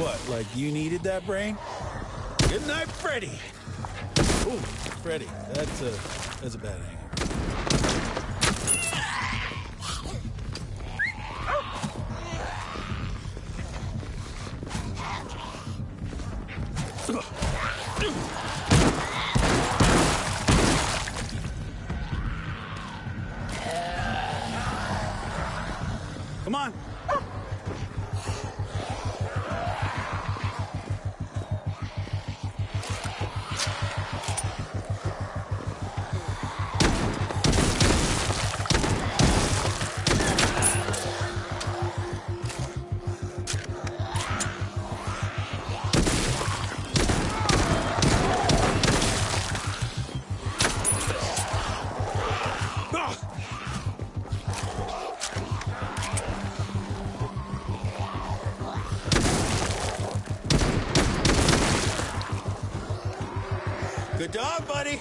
What, like you needed that brain? Good night, Freddy. Ooh, Freddy, that's a bad angle. Come on. Good dog, buddy.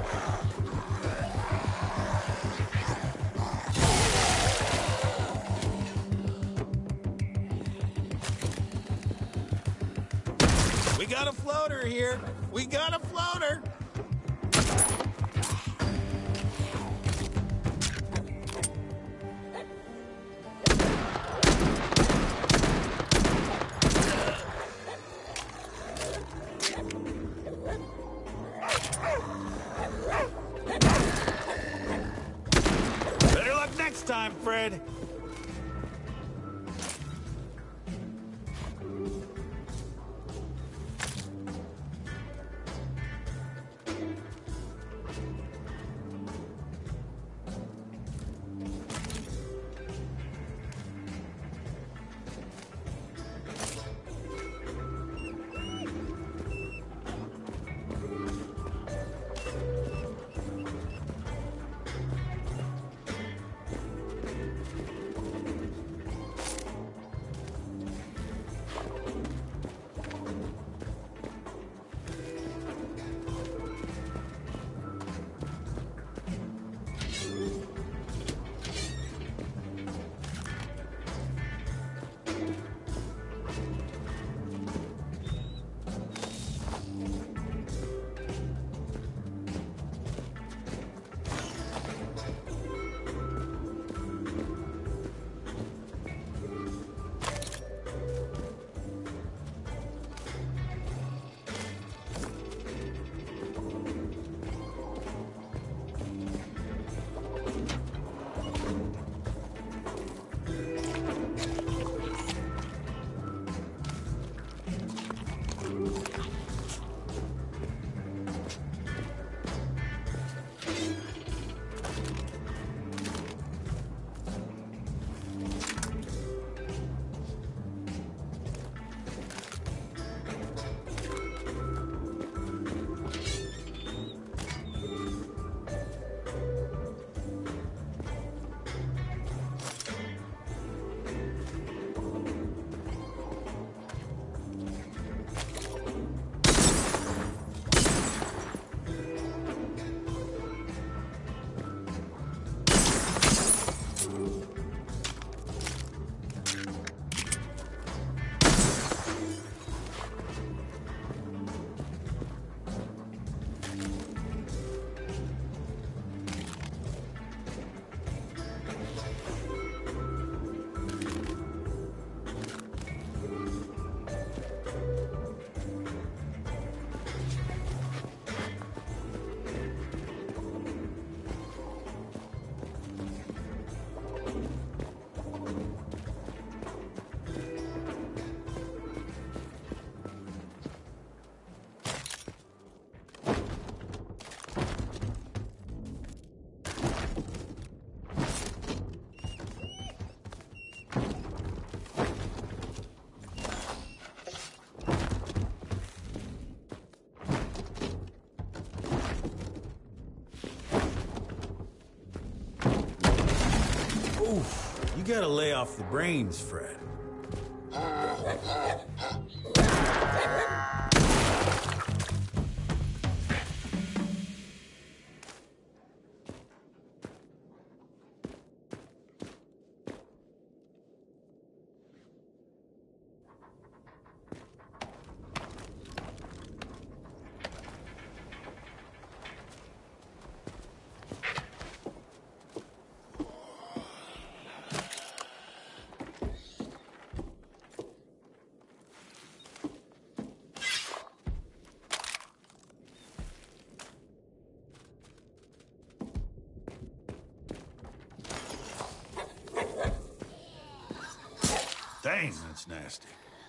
We got a floater here. We got a floater. Better luck next time, Fred. Oof, you gotta lay off the brains, Fred. Thanks. That's nasty.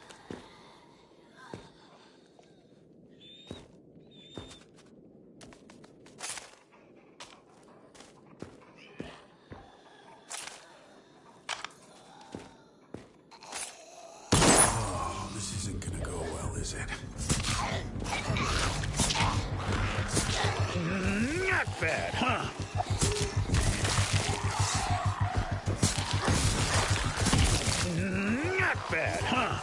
Oh, this isn't gonna go well, is it? Not bad, huh? Not bad, huh?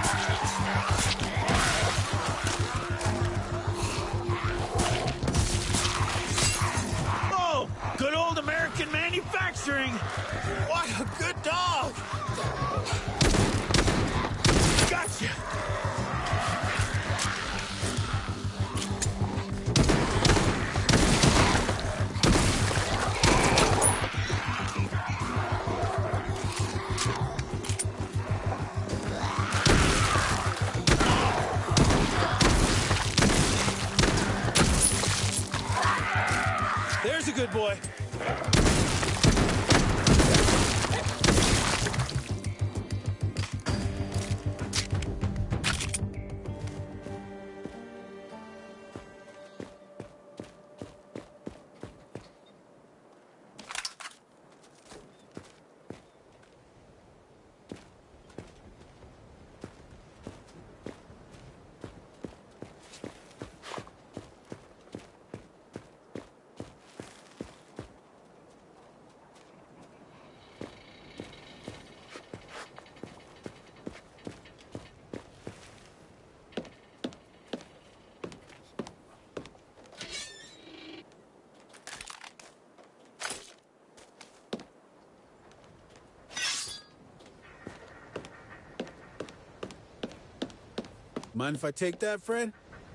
Oh, good old American manufacturing. What a good dog. Gotcha. There's a good boy. Mind if I take that, Fred?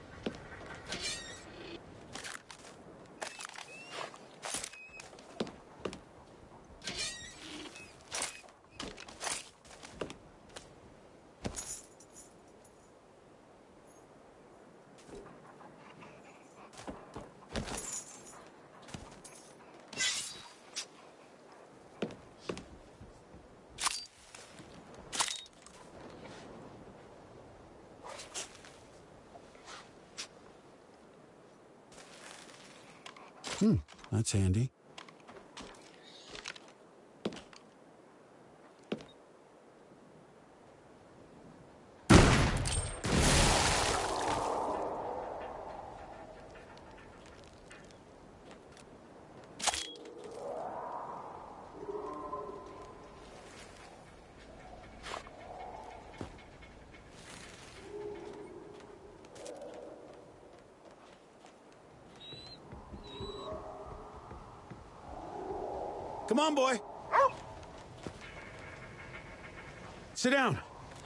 That's handy. Come on, boy. Sit down.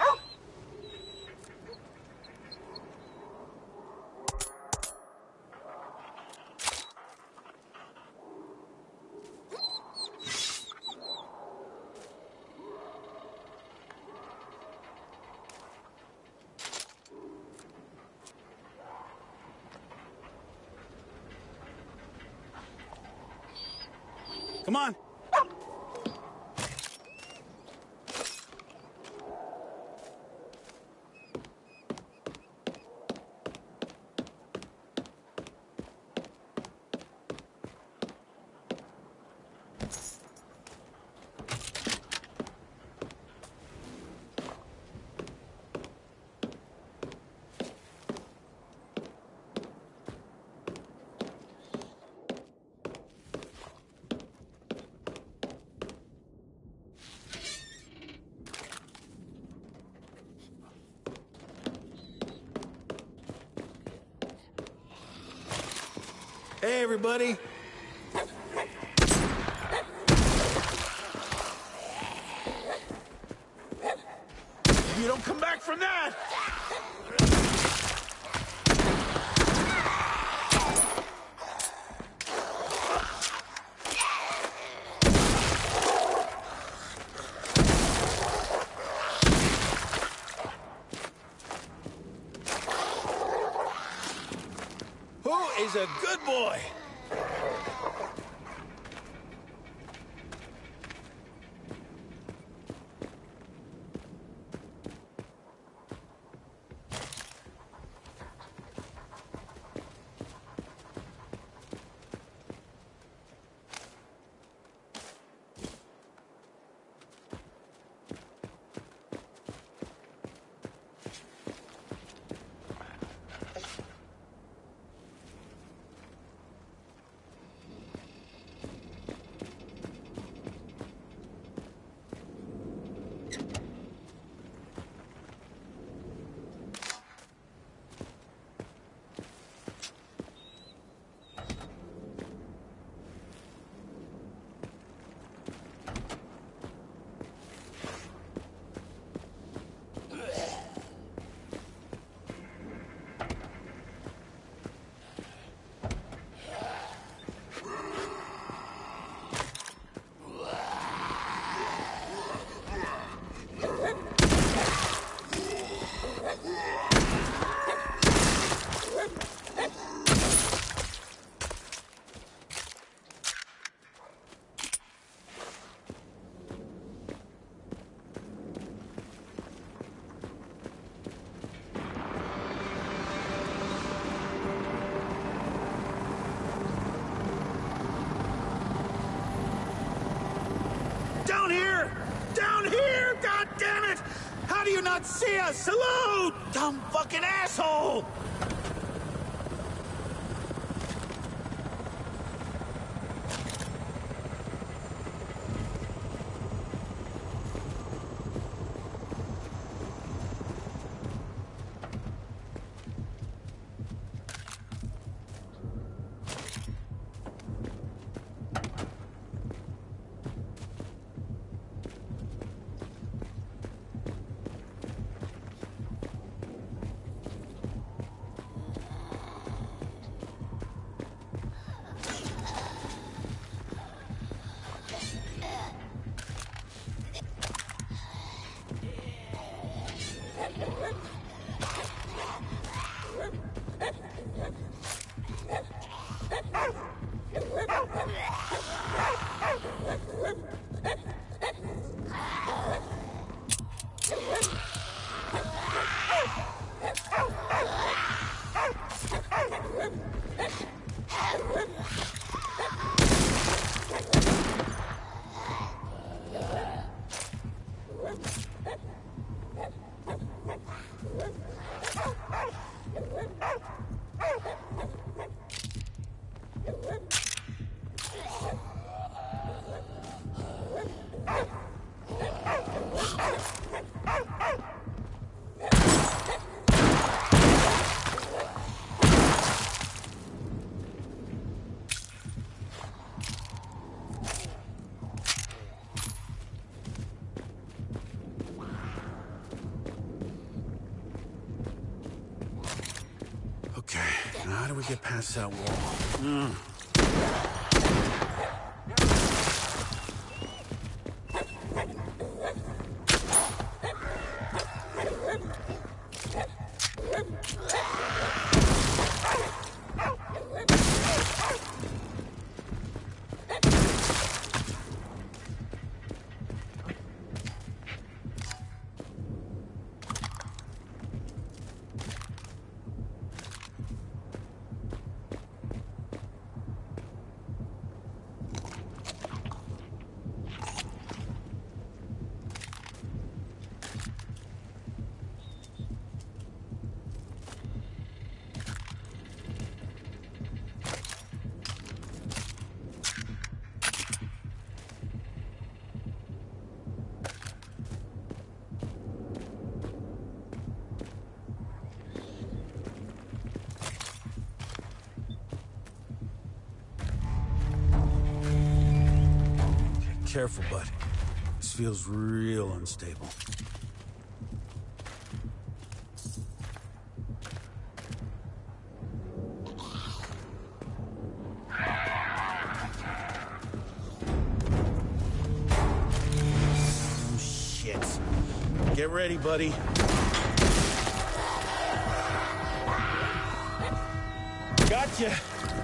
Come on. Hey, everybody. If you don't come back from that! Who is a good boy? How do you not see us? Salute! Dumb fucking asshole! How do we get past that wall? Careful, bud. This feels real unstable. Oh, shit. Get ready, buddy. Gotcha.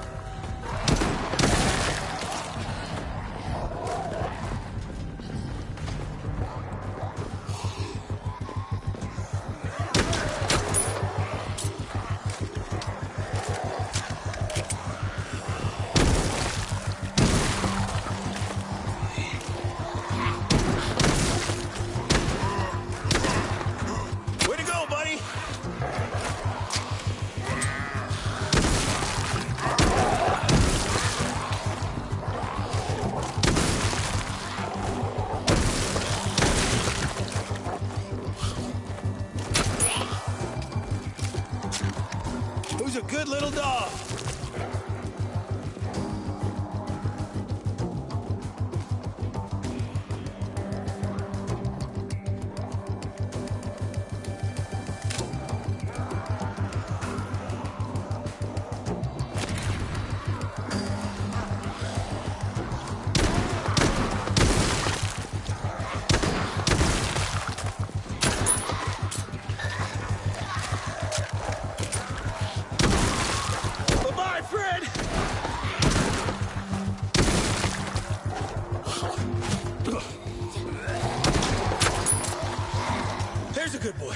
Who's a good little dog? There's a good boy.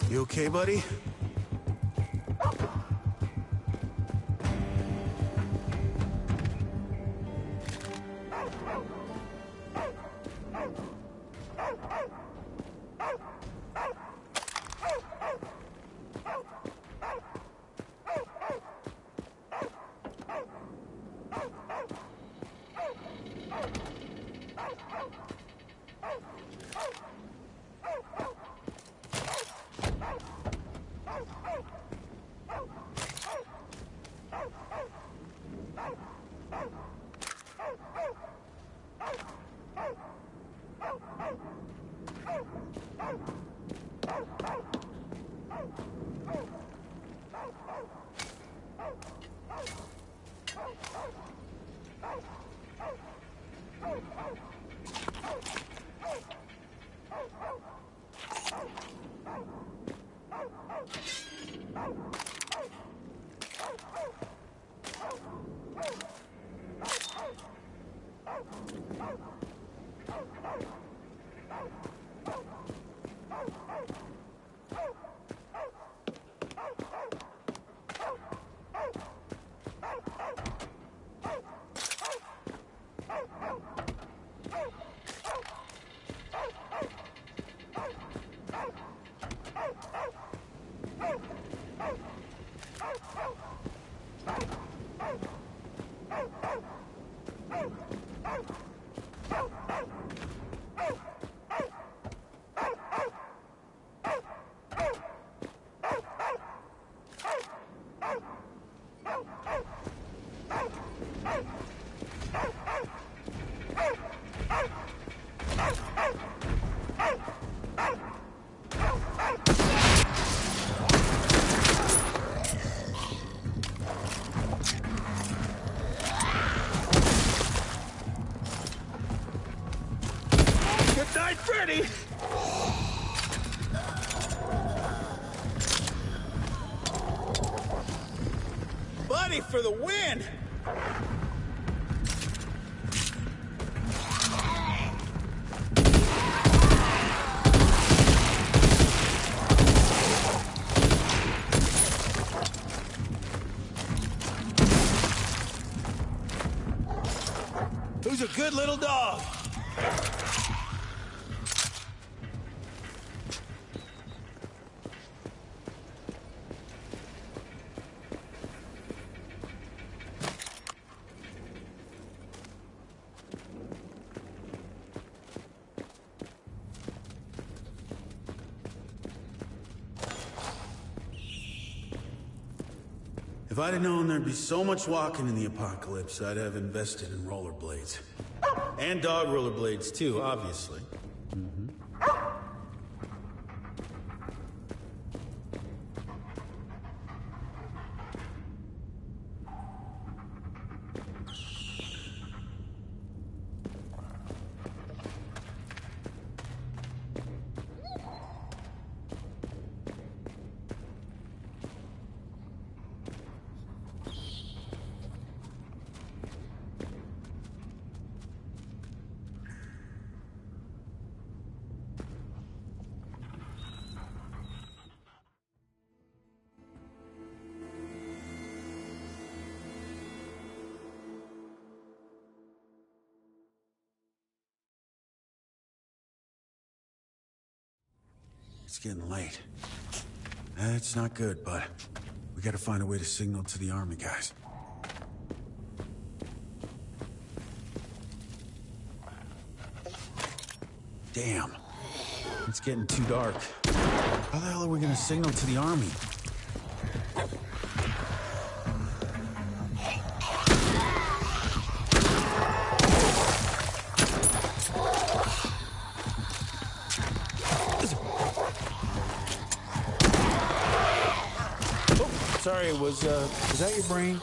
You okay, buddy? Good night, Freddy! Buddy, for the win! Who's a good little dog? If I'd have known there'd be so much walking in the apocalypse, I'd have invested in rollerblades. And dog rollerblades, too, obviously. It's getting late. That's not good, but we gotta find a way to signal to the army guys. Damn. It's getting too dark. How the hell are we gonna signal to the army? Sorry, was that your brain?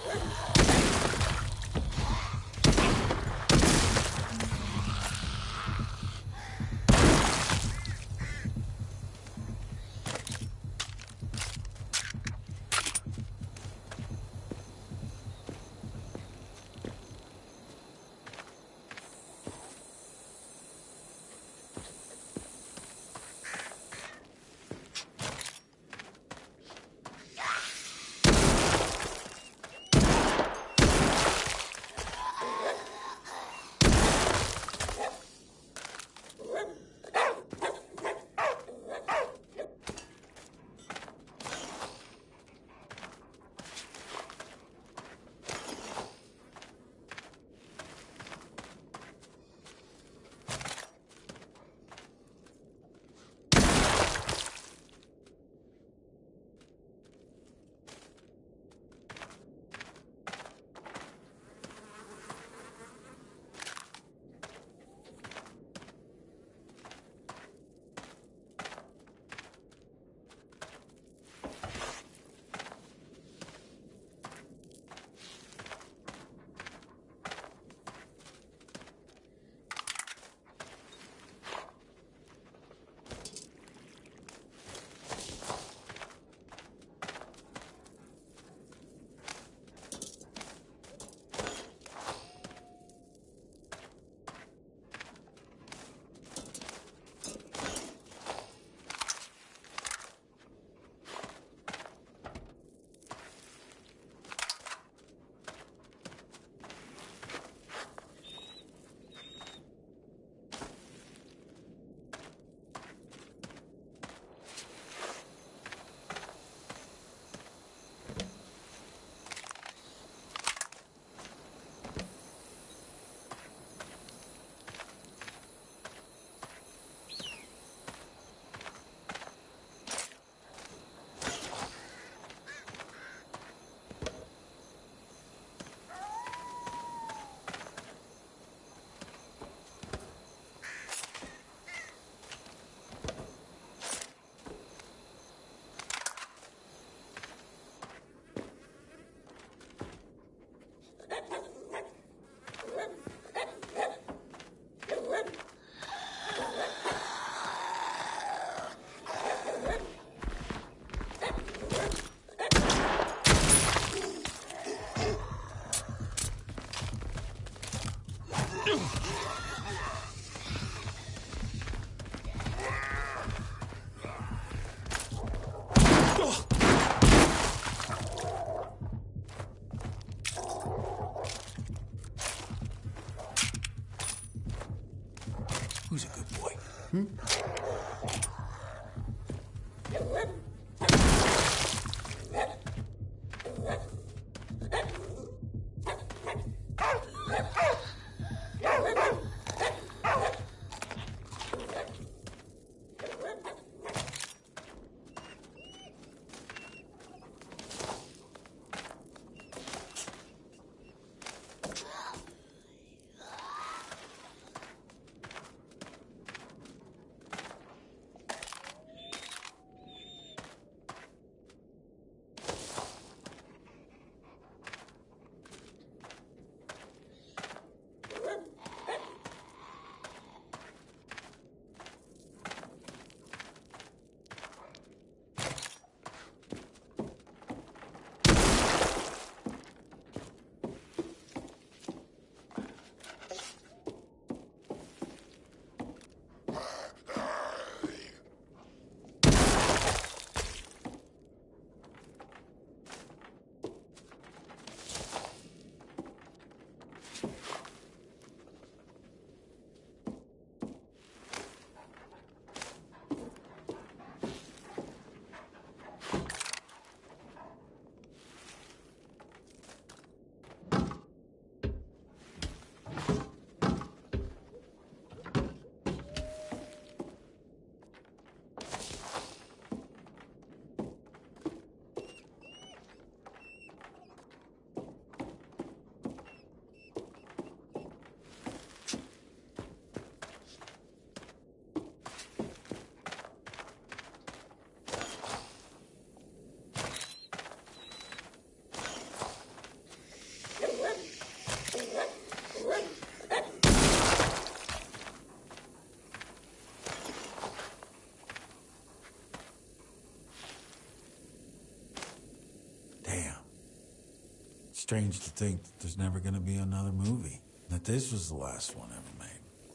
Strange to think that there's never gonna be another movie. That this was the last one ever made.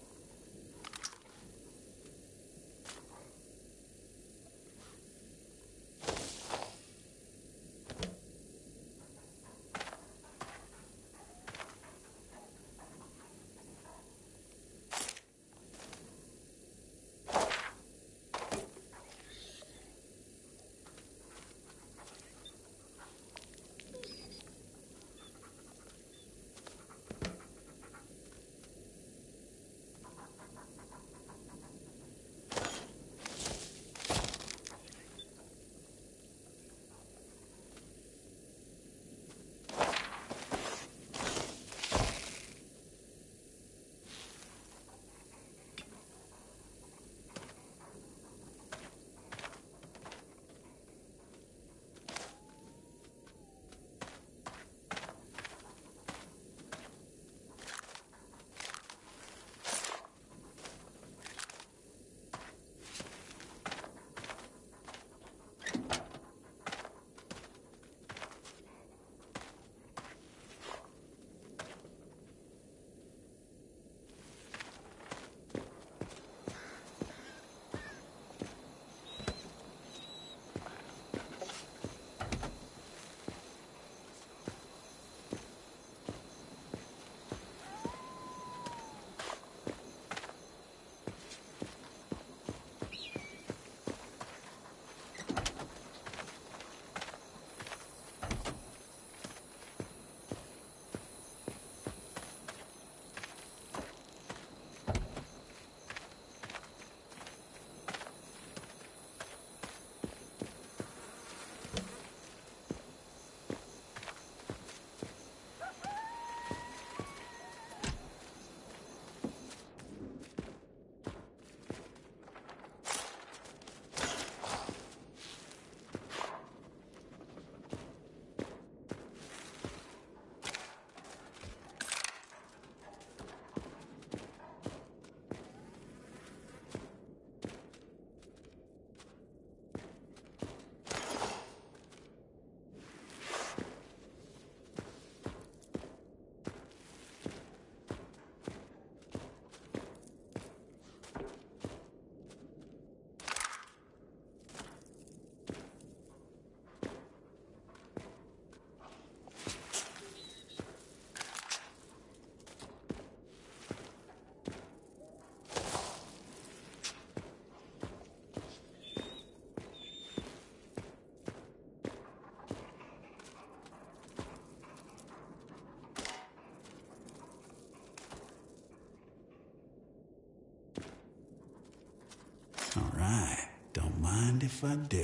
All right, don't mind if I do.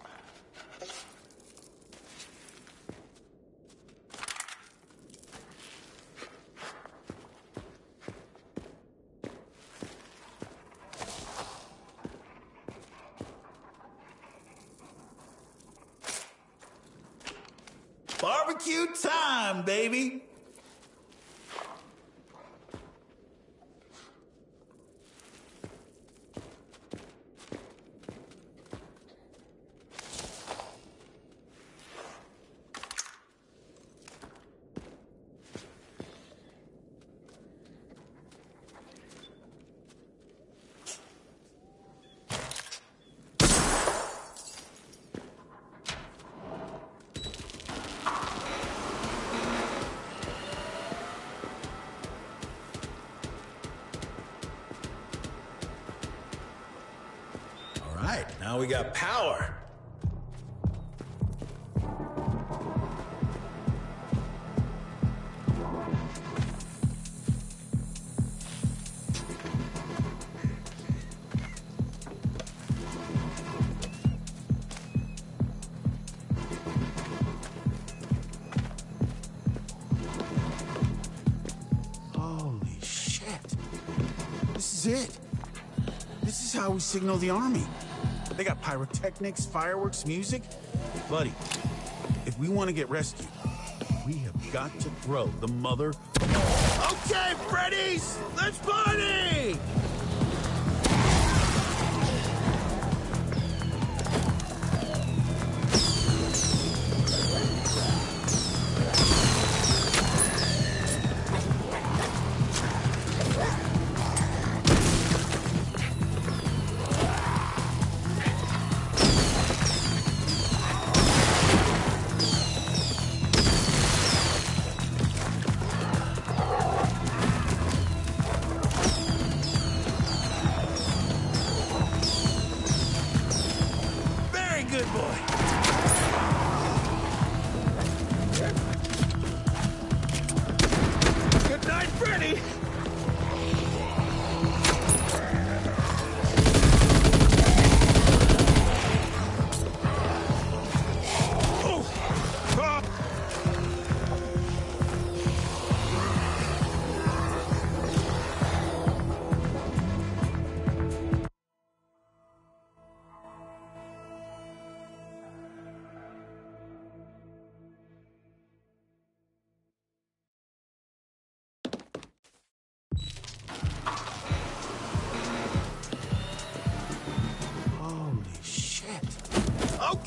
Barbecue time, baby! Now we got power. Holy shit. This is it. This is how we signal the army. They got pyrotechnics, fireworks, music. Buddy, if we want to get rescued, we have got to throw the mother... Okay, Freddy's! Let's party!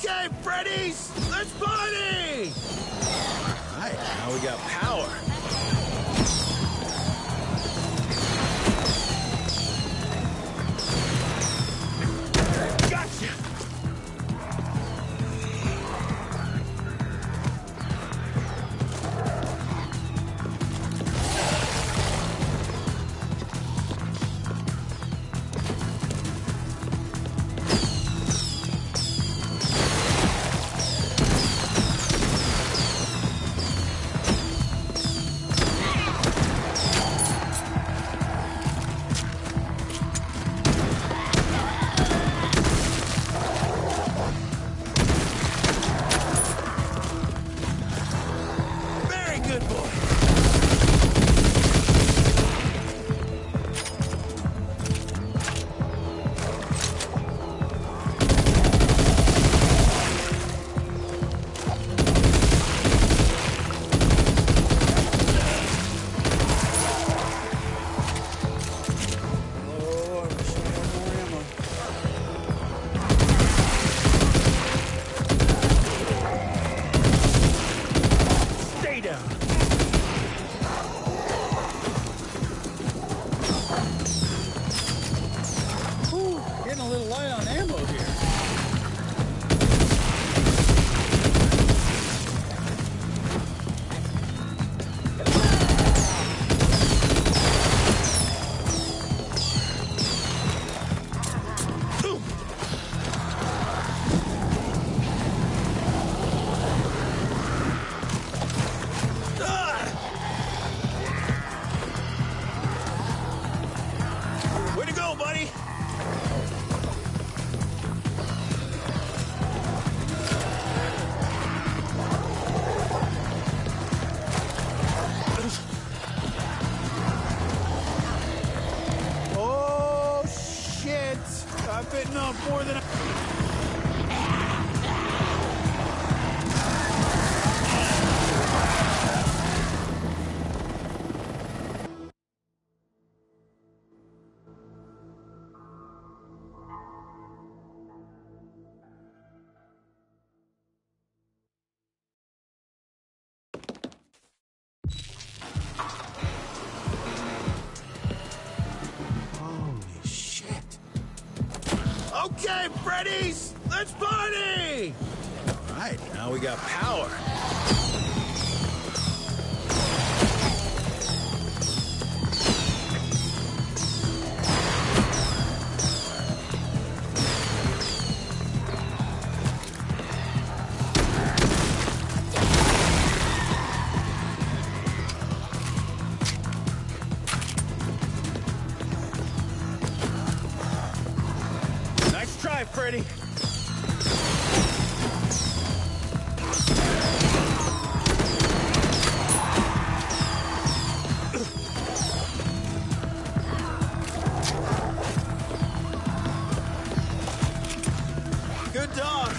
Okay, Freddy's, let's party! All right, now we got power. Gotcha! Very good boy. Oh, I wish I had more ammo. Stay down. Whew, getting a little light on ammo here. Way to go, buddy! Oh, shit! I've bitten off more than Holy shit. Okay, Freddy's, let's party! All right, now we got power. Nice try, Freddy. Good dog.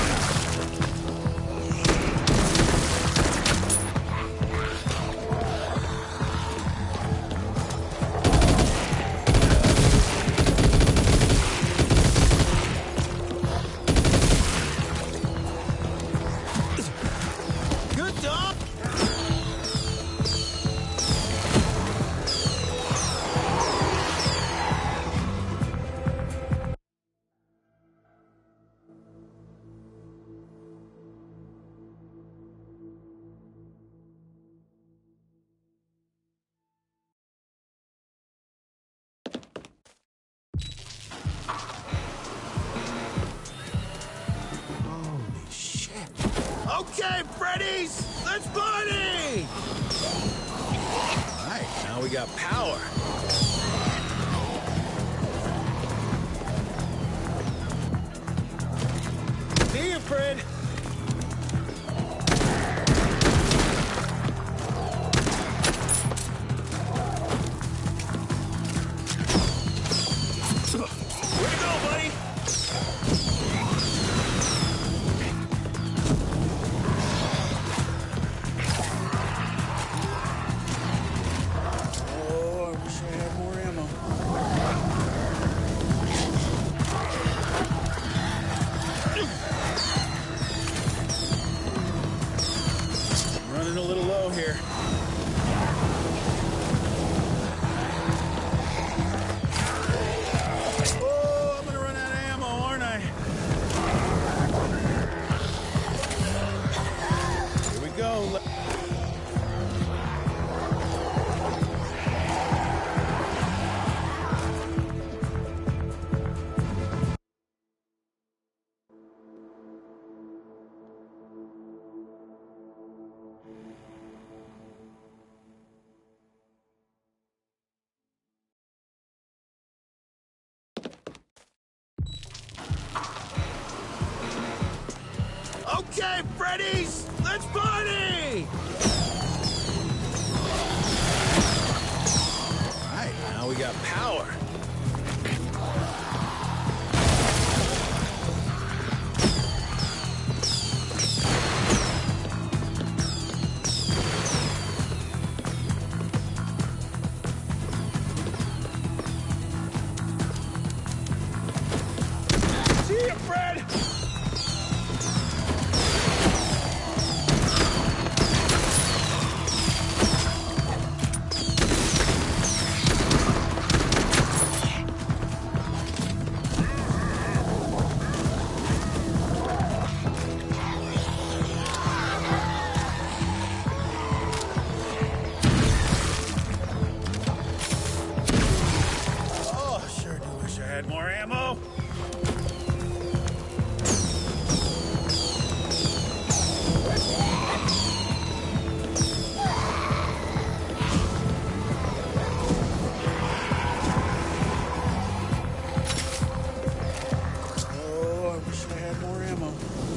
Good dog. Holy shit. Okay, Freddy's, let's party! All right, now we got power. See you, Fred. Way to go, buddy. Oh, I wish I had more ammo. here. Oh, I'm gonna run out of ammo, aren't I? Here we go. Okay, Freddy's! Let's party! Alright, now we got power. See ya, Fred! More ammo. Oh, I wish I had more ammo.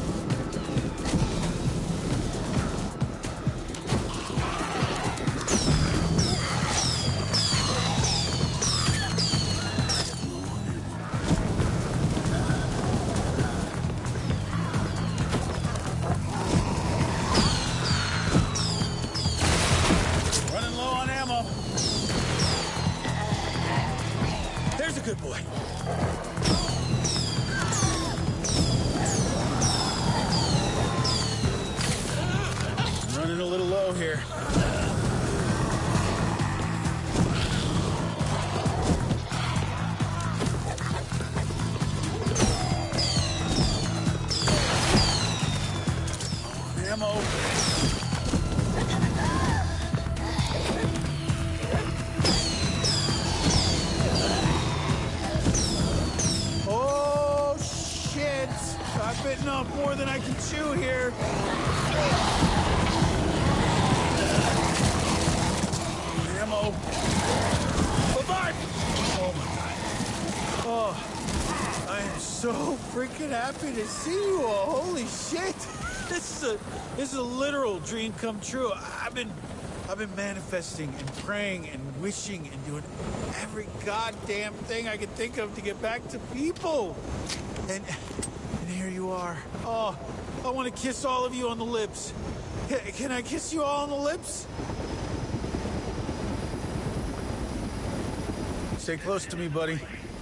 There's a good boy. Running a little low here. Ammo. I've bitten off more than I can chew here. Ammo. Bye-bye! Oh, my God. Oh, I am so freaking happy to see you all. Holy shit. This is a literal dream come true. I've been manifesting and praying and wishing and doing every goddamn thing I could think of to get back to people. And here you are. Oh, I want to kiss all of you on the lips. Can I kiss you all on the lips? Stay close to me, buddy.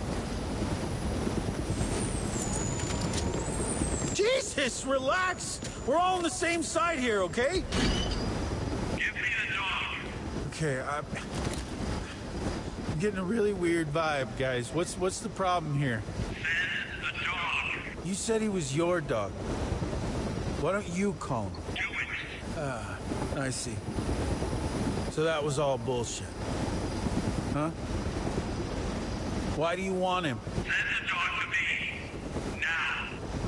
Jesus, relax. We're all on the same side here, okay? Give me the dog. Okay, I'm getting a really weird vibe, guys. What's the problem here? Send the dog. You said he was your dog. Why don't you call him? Do it. I see. So that was all bullshit. Huh? Why do you want him? Send the dog to me. Now.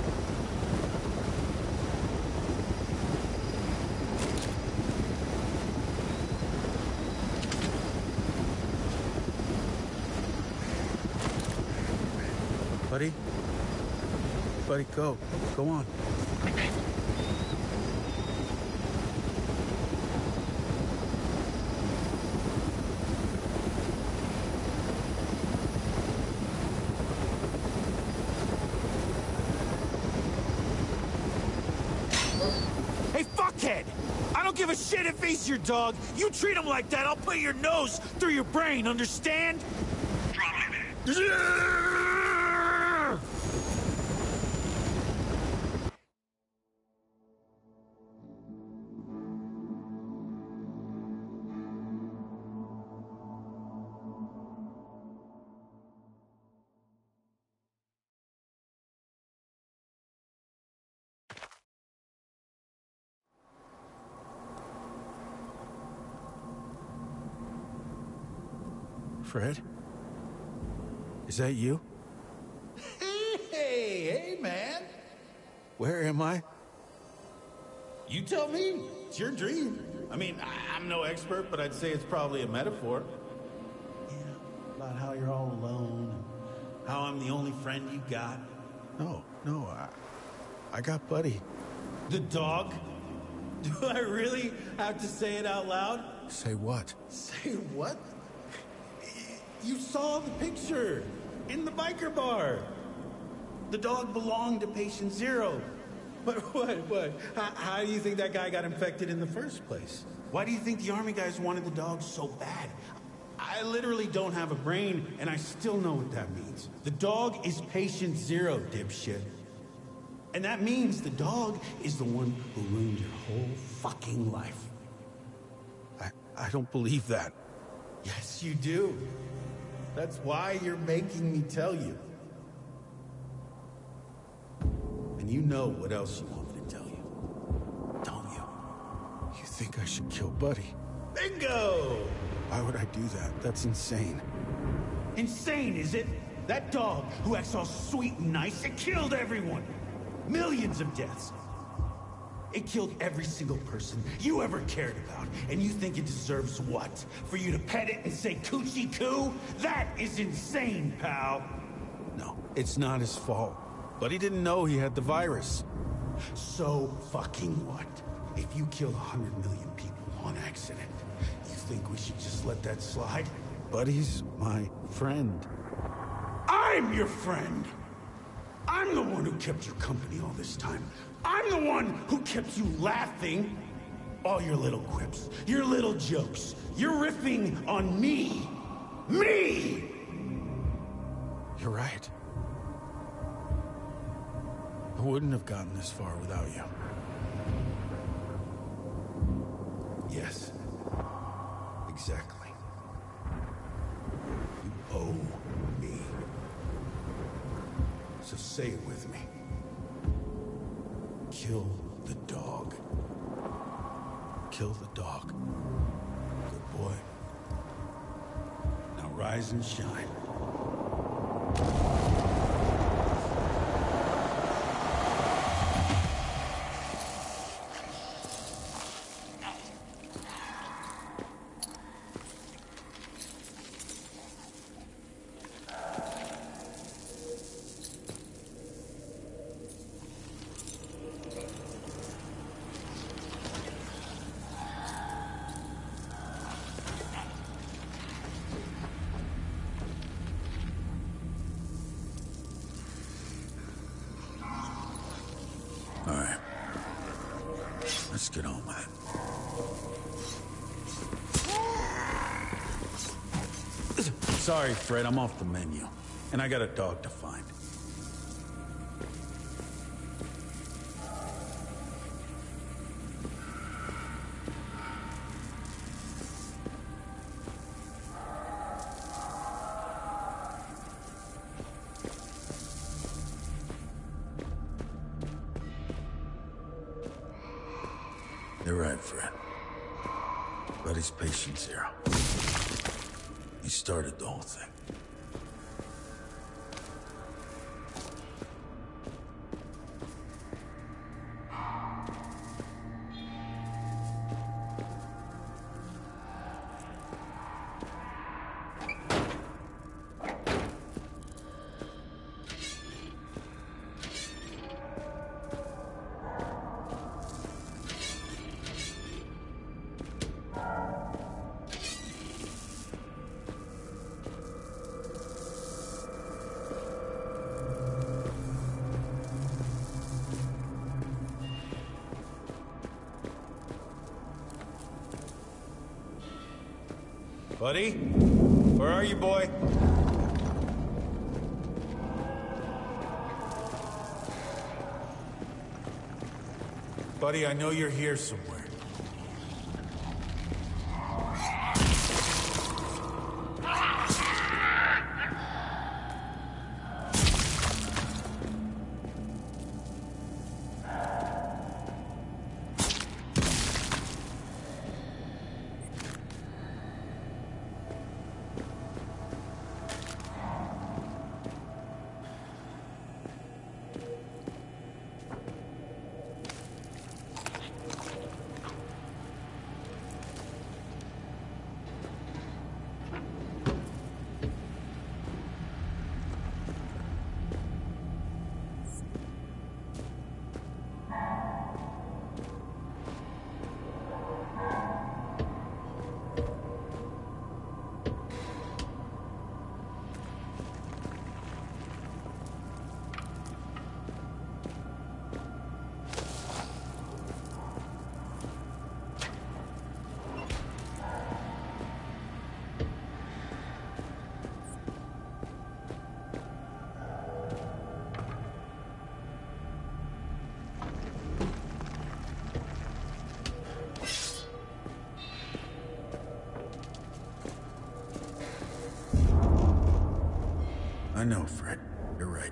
Buddy? Buddy, go. Go on. Hey, fuckhead! I don't give a shit if he's your dog. You treat him like that, I'll put your nose through your brain, understand? Drop it. Fred? Is that you? Hey, man. Where am I? You tell me. It's your dream. I mean, I'm no expert, but I'd say it's probably a metaphor. Yeah, about how you're all alone, and how I'm the only friend you got. No, I got Buddy. The dog? Do I really have to say it out loud? Say what? Say what? You saw the picture in the biker bar. The dog belonged to Patient Zero. But what? How do you think that guy got infected in the first place? Why do you think the army guys wanted the dog so bad? I literally don't have a brain, and I still know what that means. The dog is Patient Zero, dipshit. And that means the dog is the one who ruined your whole fucking life. I don't believe that. Yes, you do. That's why you're making me tell you. And you know what else you want me to tell you, don't you? You think I should kill Buddy? Bingo! Why would I do that? That's insane. Insane, is it? That dog who acts all sweet and nice, it killed everyone. Millions of deaths. It killed every single person you ever cared about. And you think it deserves what? For you to pet it and say coochie coo? That is insane, pal. No, it's not his fault. But he didn't know he had the virus. So fucking what? If you killed 100 million people on accident, you think we should just let that slide? Buddy's my friend. I'm your friend! I'm the one who kept you company all this time. I'm the one who kept you laughing. All your little quips, your little jokes. You're riffing on me. Me! You're right. I wouldn't have gotten this far without you. Yes. Exactly. You owe me. So say it with me. Kill the dog. Kill the dog. Good boy. Now rise and shine. All right. Let's get on with it. Sorry, Fred, I'm off the menu. And I got a dog to find. You're right, Fred. Buddy's Patient Zero. He started the whole thing. Buddy? Where are you, boy? Buddy, I know you're here somewhere. know, Fred. You're right.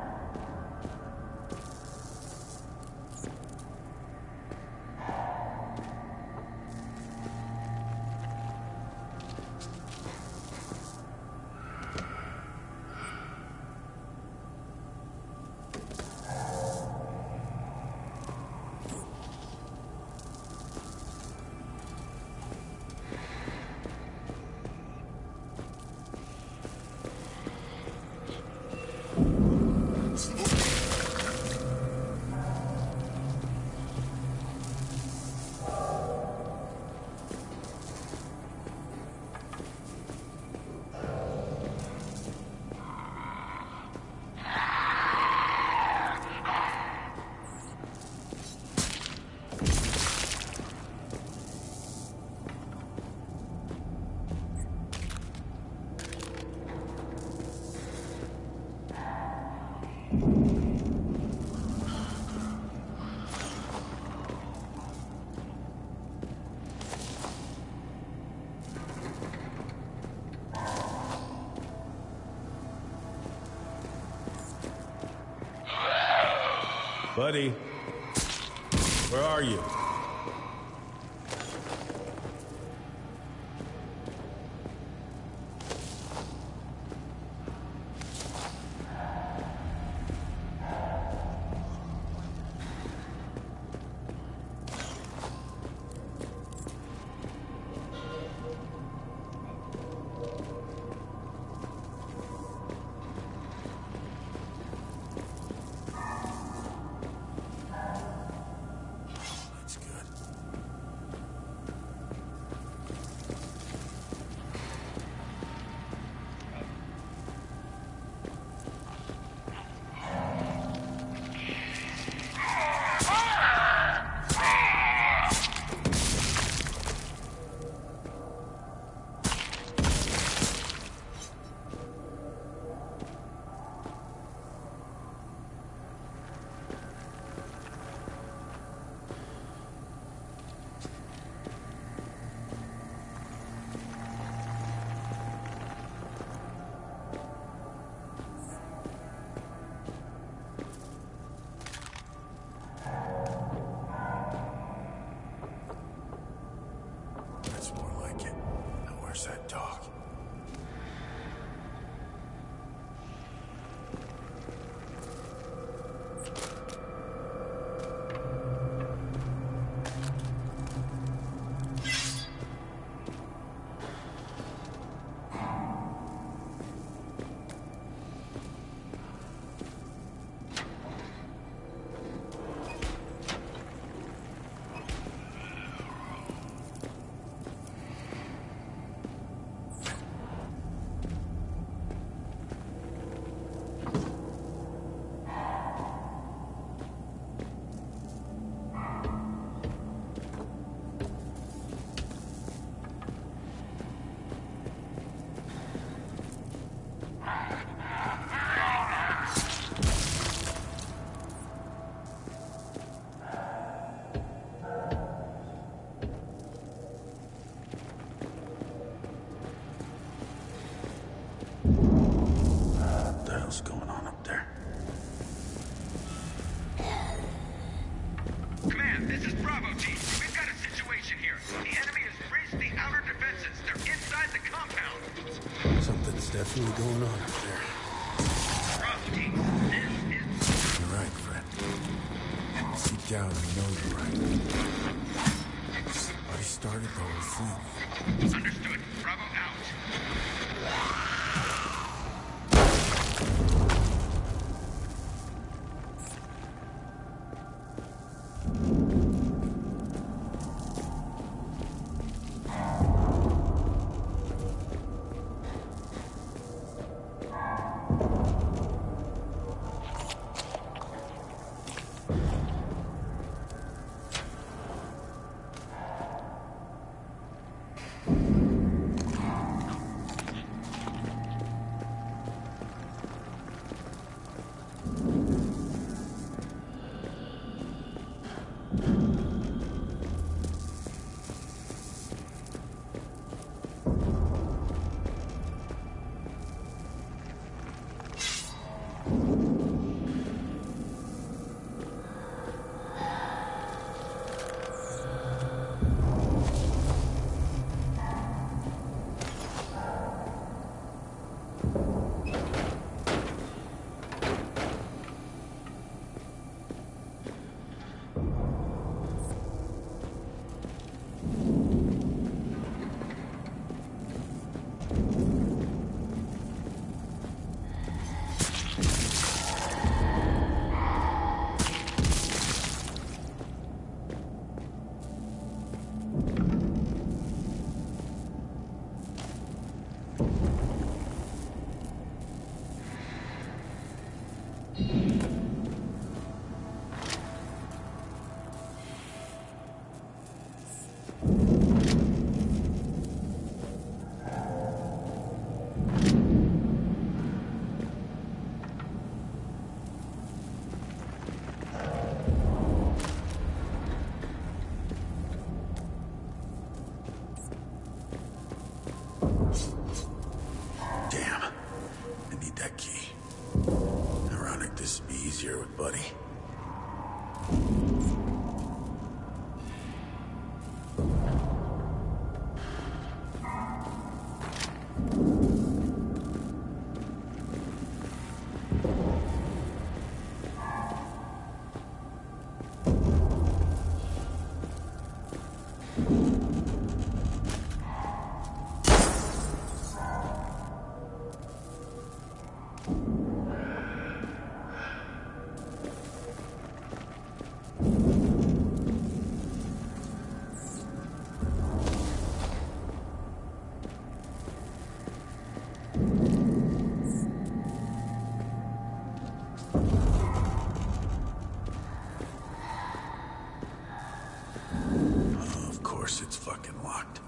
Buddy, where are you? That's more like it. Now where's that dog? What the hell's going on up there? Command, this is Bravo team. We've got a situation here. The enemy has breached the outer defenses. They're inside the compound. Something's definitely going on up there. Bravo team, this is... You're right, Fred. Deep down, I know you're right. Somebody started the whole thing. Understood. Bravo out. Damn. I need that key. Ironic this would be easier with Buddy. Of course it's fucking locked.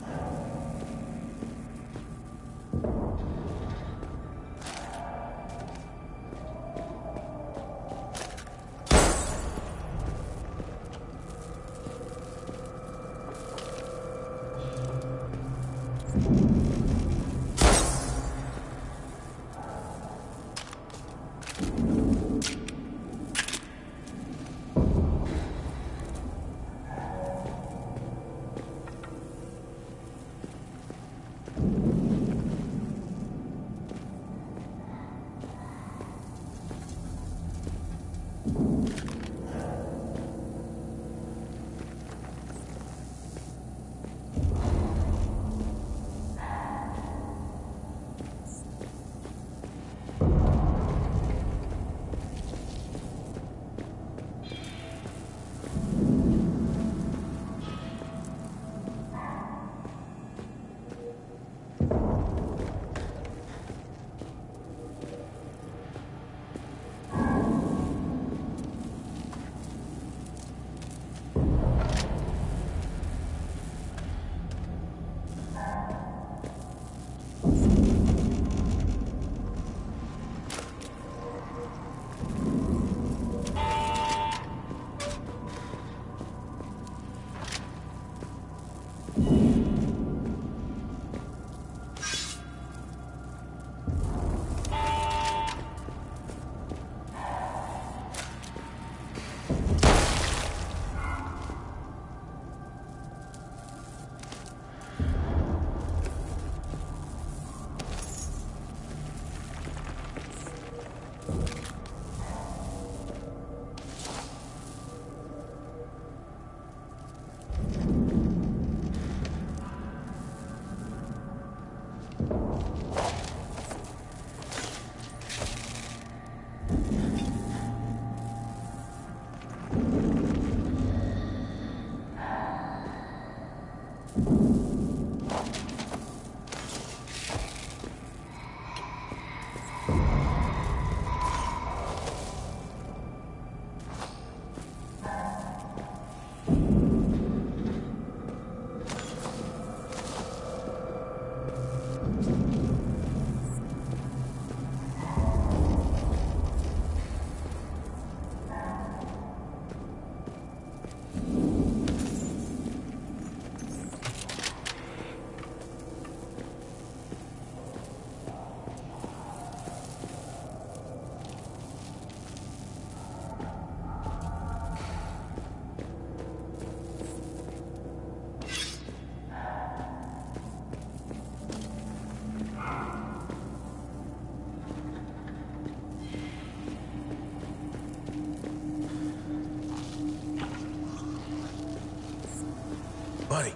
Buddy,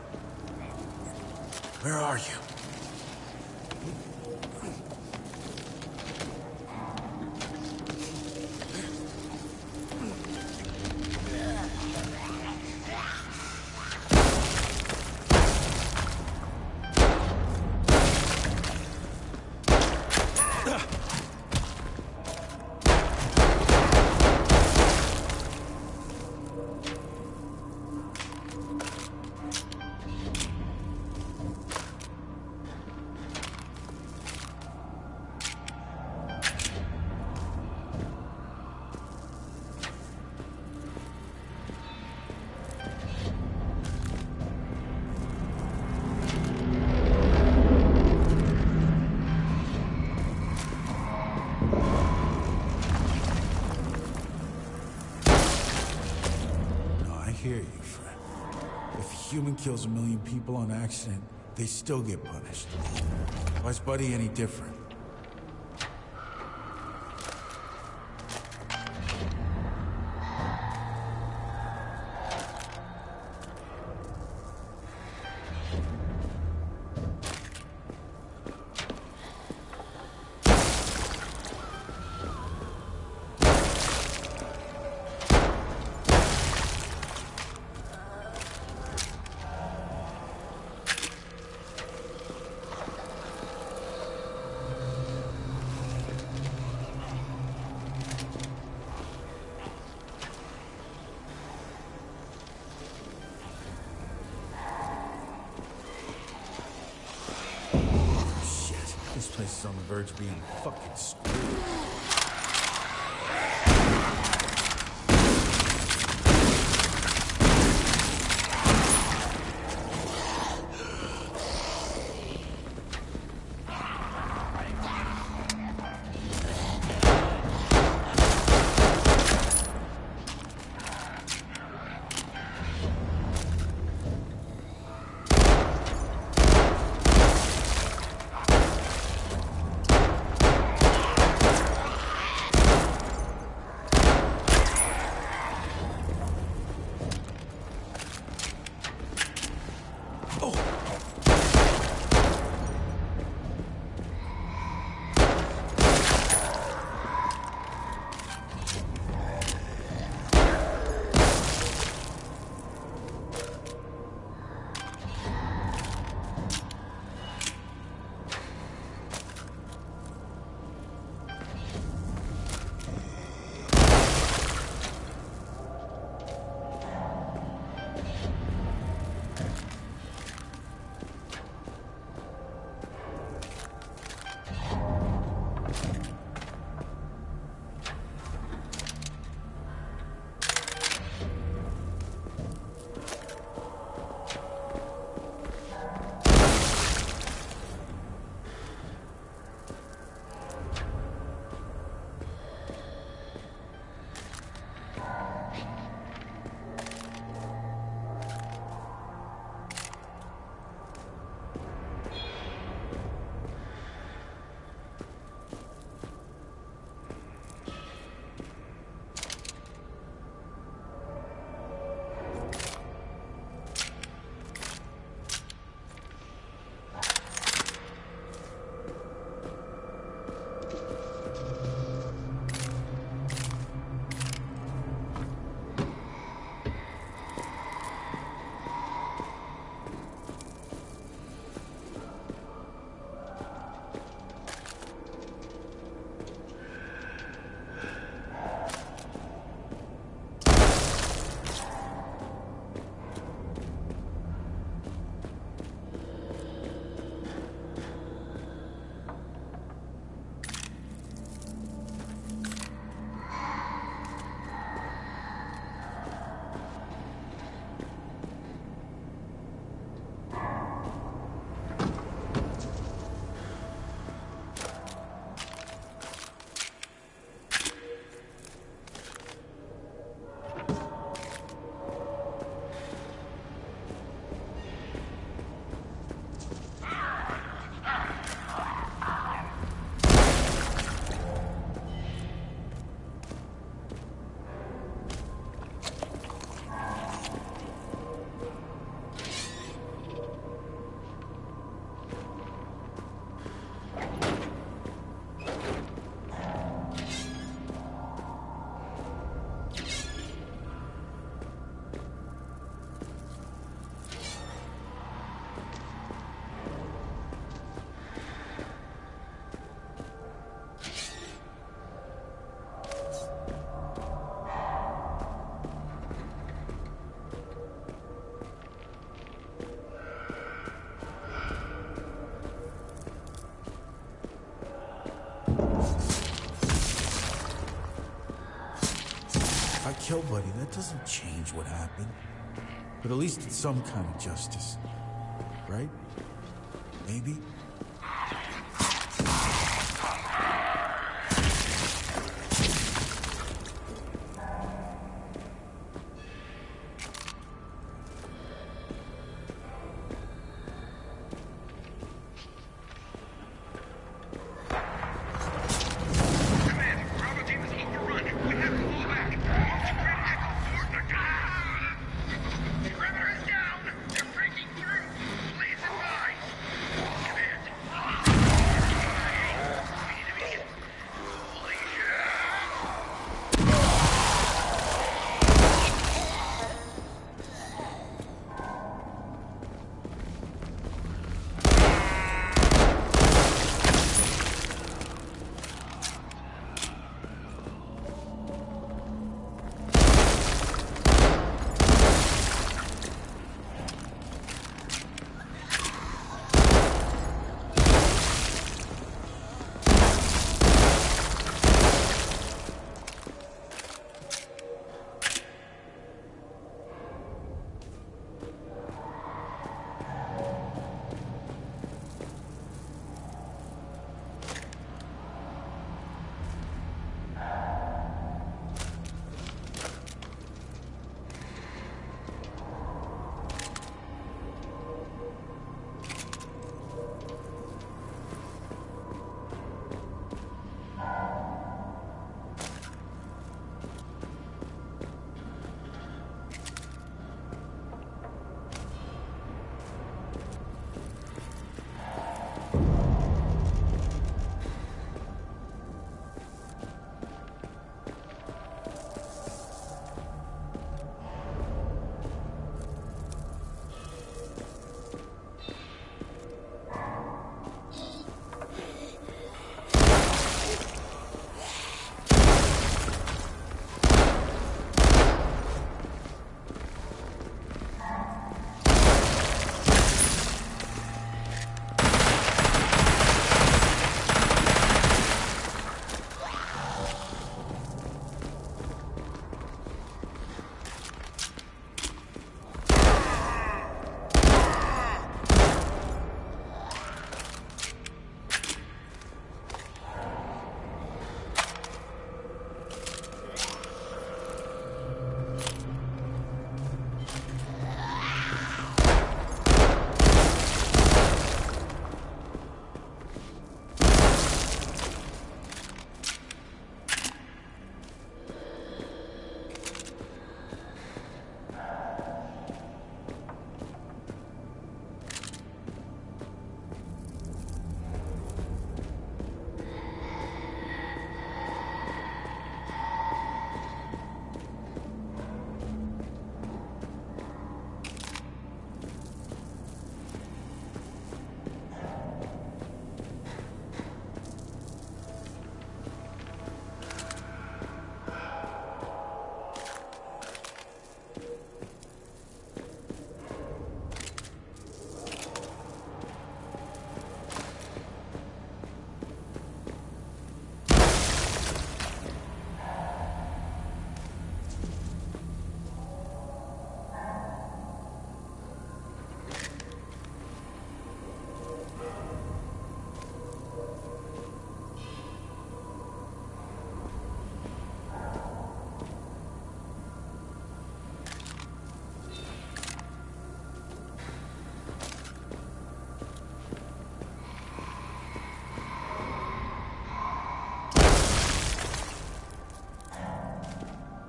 where are you? you, friend. If a human kills 1 million people on accident, they still get punished. Why's Buddy any different? This place is on the verge of being fucking screwed. If I kill Buddy, that doesn't change what happened. But at least it's some kind of justice. Right? Maybe?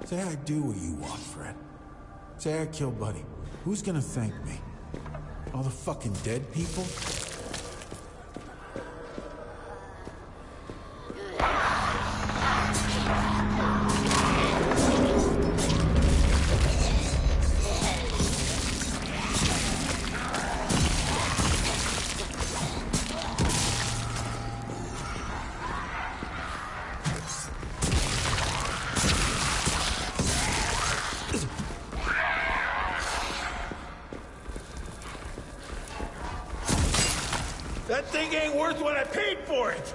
Say I do what you want, Fred. Say I kill Buddy. Who's gonna thank me? All the fucking dead people? That thing ain't worth what I paid for it!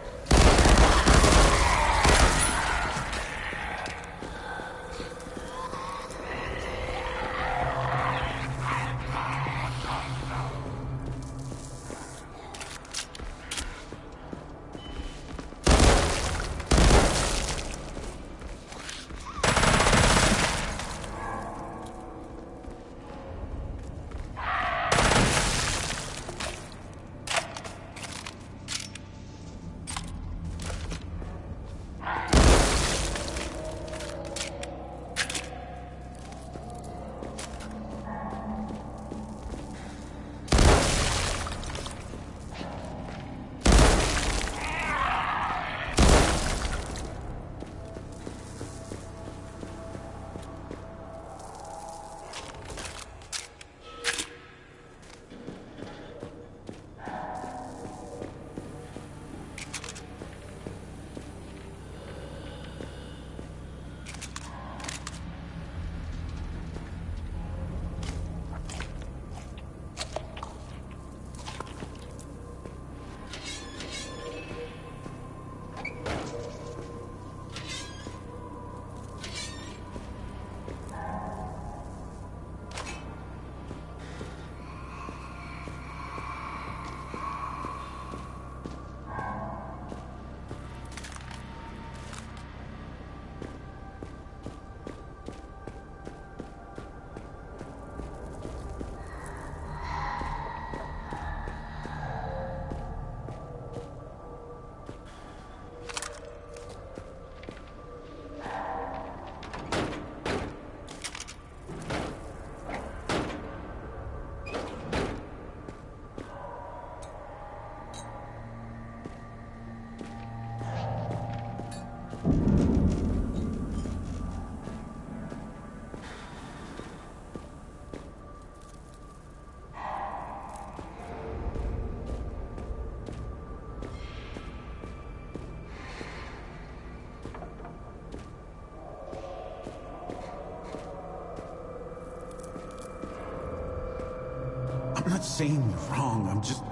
I'm not saying you're wrong,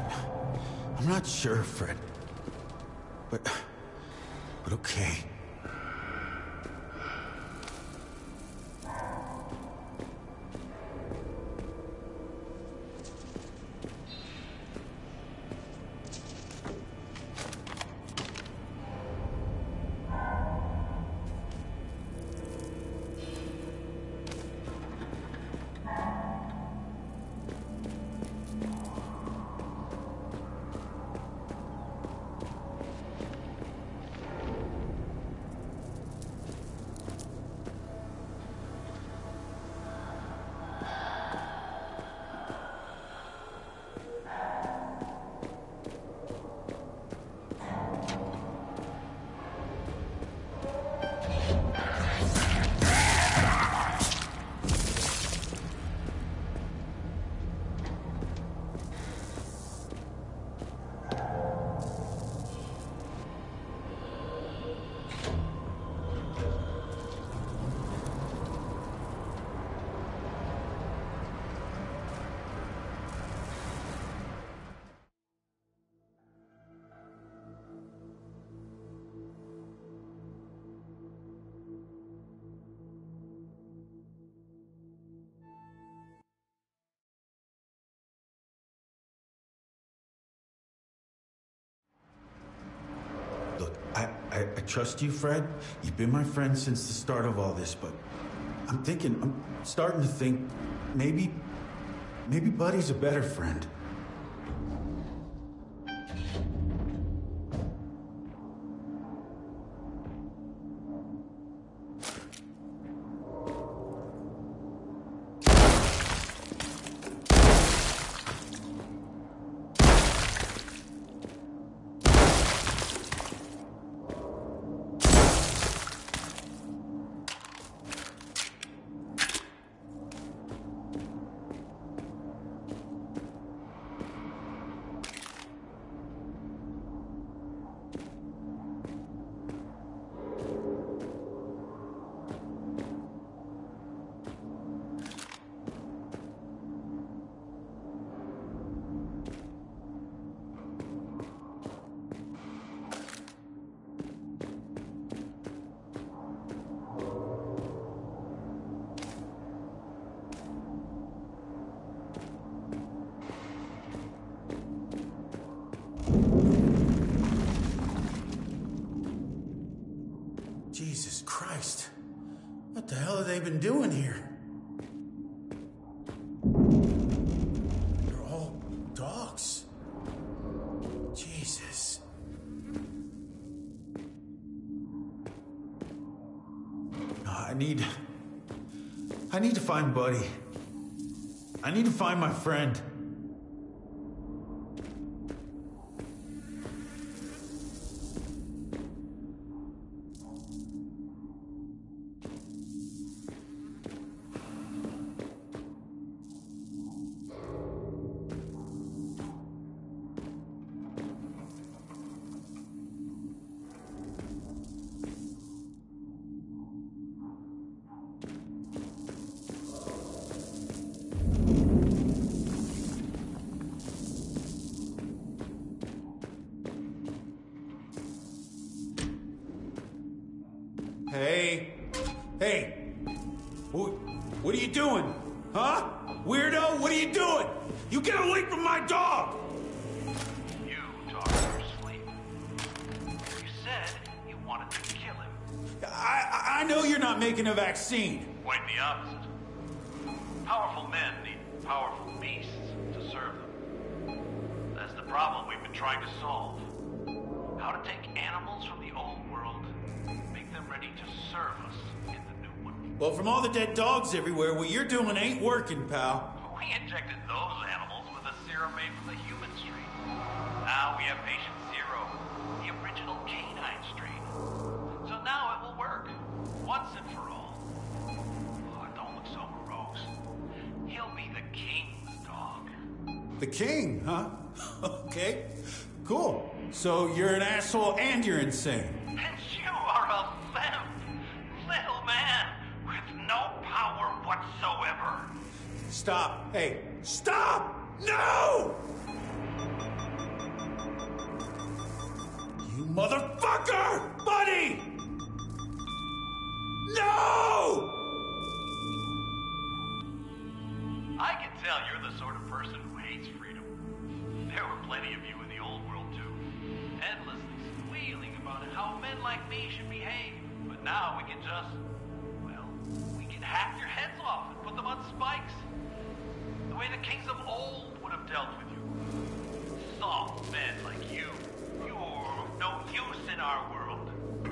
I'm not sure, Fred. But okay. Look, I trust you, Fred. You've been my friend since the start of all this, but I'm starting to think maybe Buddy's a better friend. Christ. What the hell have they been doing here? They're all dogs. Jesus. I need to find Buddy. I need to find my friend. Hey! What are you doing? Huh? Weirdo, what are you doing? You get away from my dog! You talked in your sleep. You said you wanted to kill him. I know you're not making a vaccine. Quite the opposite. Powerful men need powerful beasts to serve them. That's the problem we've been trying to solve. How to take animals from the old world, make them ready to serve us in the new one. Well, from all the dead dogs everywhere, what you're doing ain't working, pal. We injected those animals with a serum made from the human strain. Now we have patient zero, the original canine strain. So now it will work, once and for all. Oh, don't look so morose. He'll be the king dog. The king, huh? Okay, cool. So you're an asshole and you're insane. And you are a limp, little man with no power whatsoever. Stop. Hey, stop! No! You motherfucker! Buddy! No! I can tell you're the sort of person who hates freedom. There were plenty of you in the old world too, endlessly squealing about how men like me should behave. But now we can just, well, we can hack your heads off and put them on spikes. The way the kings of old would have dealt with you. Soft men like you. You're no use in our world.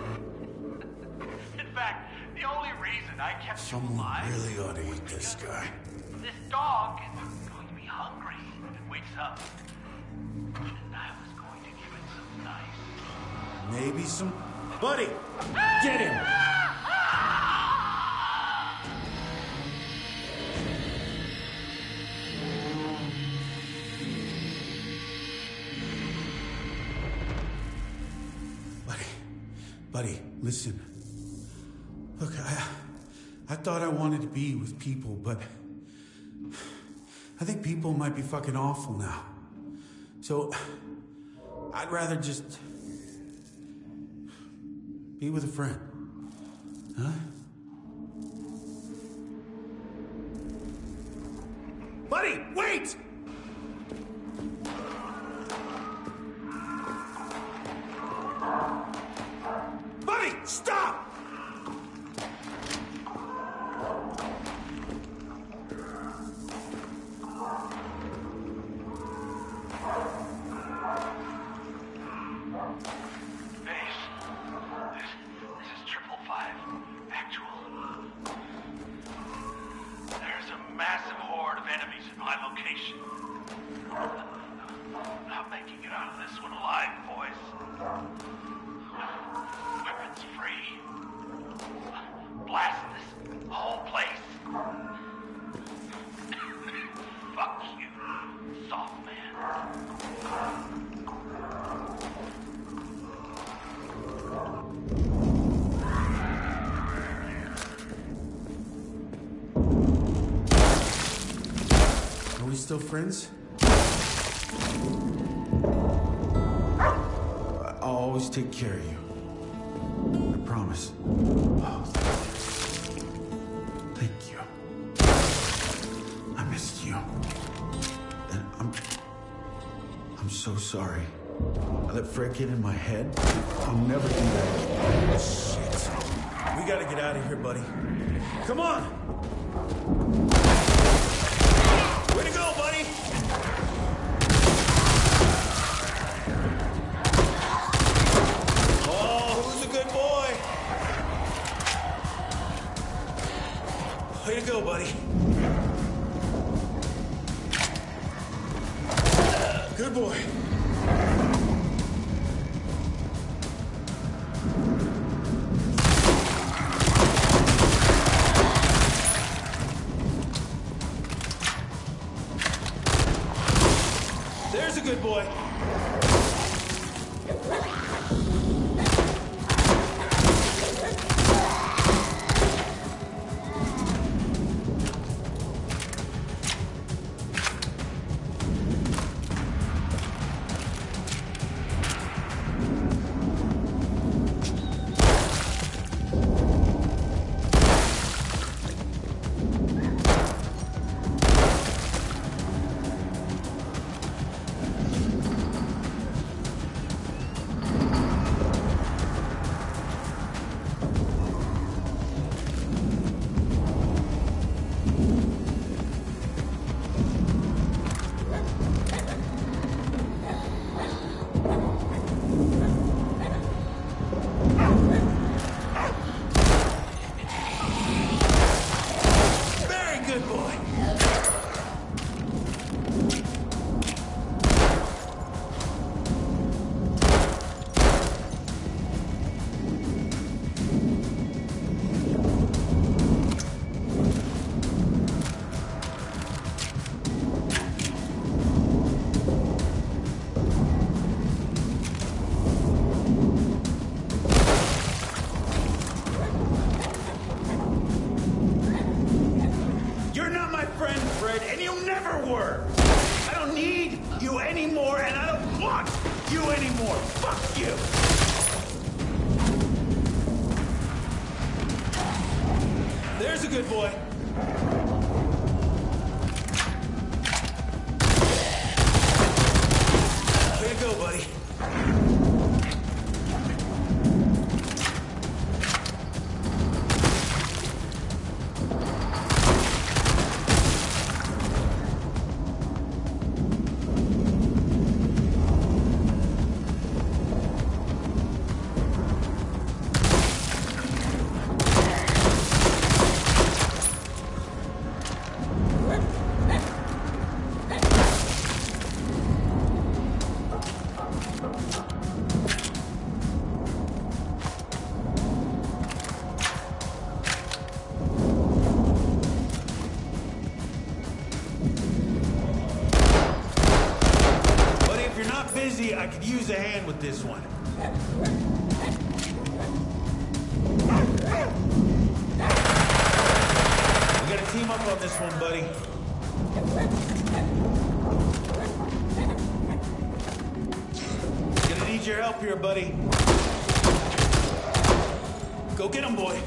In fact, the only reason I kept you Someone alive really ought to eat this guy. this dog is going to be hungry when it wakes up. And I was going to give it some nice. Maybe some... Buddy! Get him! Buddy, listen. Look, I thought I wanted to be with people, but I think people might be fucking awful now. So I'd rather just be with a friend. Huh? Buddy, wait! Buddy, stop! Base, this is 555. Actual. There's a massive horde of enemies in my location. Not making it out of this one alive, boys. Weapons free. Blast this whole place. Fuck you, soft man. Are we still friends? I'll always take care of you. I promise. Oh, thank you. I missed you. And I'm so sorry. I let Fred get in my head. I'll never do that. Shit. We gotta get out of here, buddy. Come on! Way to go, buddy! Oh, who's a good boy? Way to go, buddy. Good boy. There's a good boy. There's a good boy. Way to go, buddy. I could use a hand with this one. We gotta team up on this one, buddy. Gonna need your help here, buddy. Go get him, boy.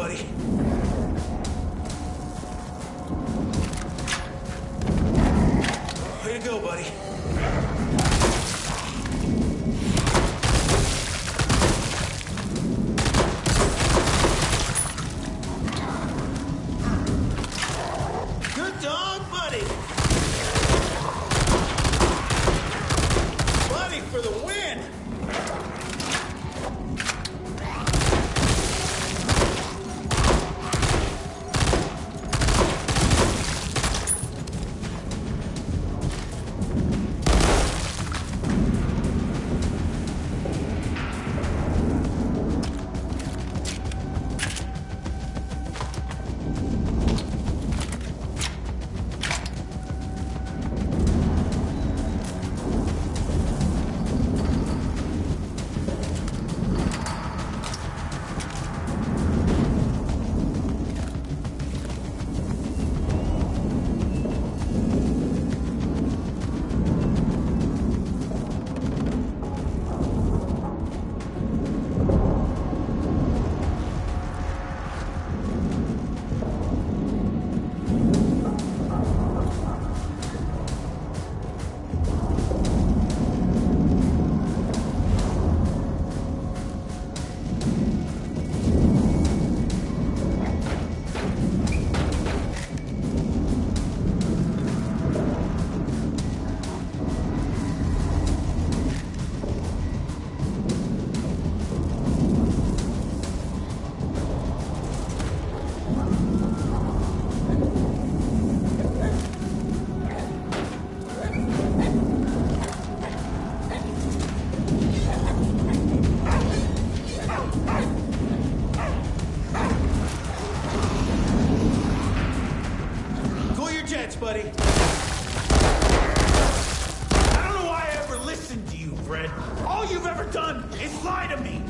buddy. Way to go, buddy. Good dog, buddy. Buddy for the win. Buddy. I don't know why I ever listened to you, Fred. All you've ever done is lie to me.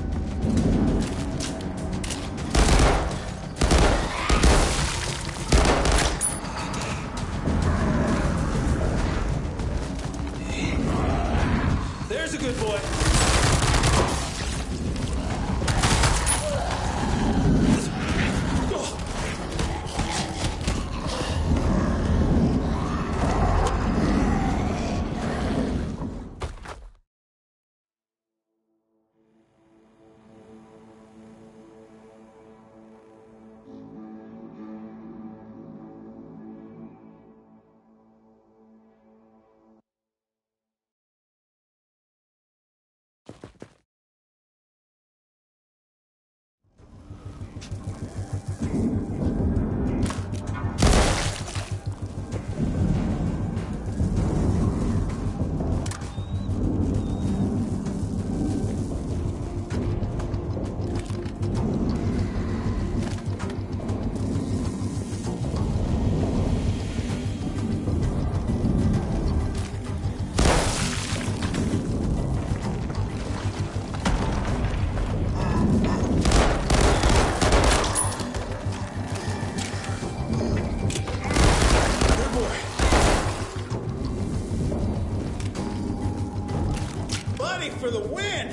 There's a good boy. For the win!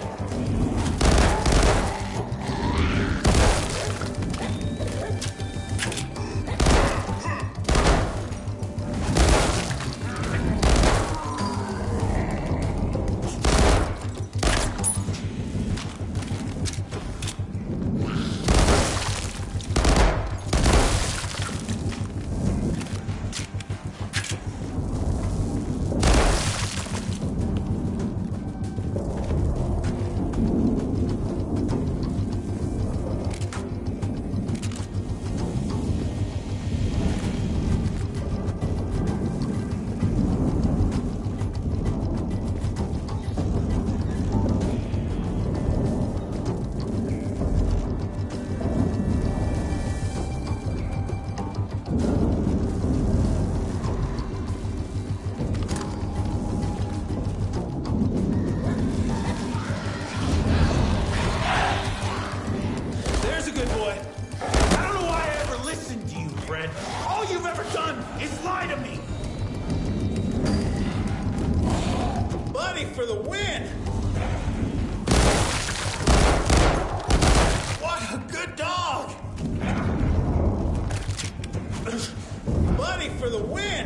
For the win! What a good dog! for the win!